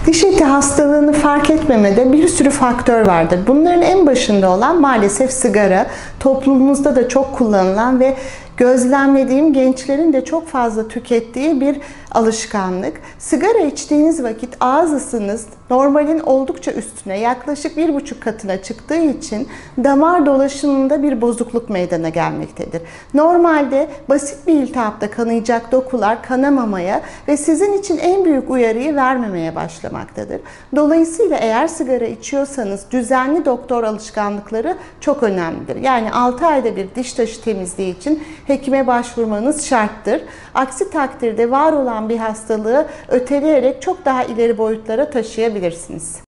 Diş eti hastalığını fark etmemede bir sürü faktör vardır. Bunların en başında olan maalesef sigara. Toplumumuzda da çok kullanılan ve gözlemlediğim gençlerin de çok fazla tükettiği bir alışkanlık. Sigara içtiğiniz vakit ağız ısınız normalin oldukça üstüne, yaklaşık 1,5 katına çıktığı için damar dolaşımında bir bozukluk meydana gelmektedir. Normalde basit bir iltihapta kanayacak dokular kanamamaya ve sizin için en büyük uyarıyı vermemeye başlamaktadır. Dolayısıyla eğer sigara içiyorsanız düzenli doktor alışkanlıkları çok önemlidir. Yani 6 ayda bir diş taşı temizliği için hekime başvurmanız şarttır. Aksi takdirde var olan bir hastalığı öteleyerek çok daha ileri boyutlara taşıyabilirsiniz.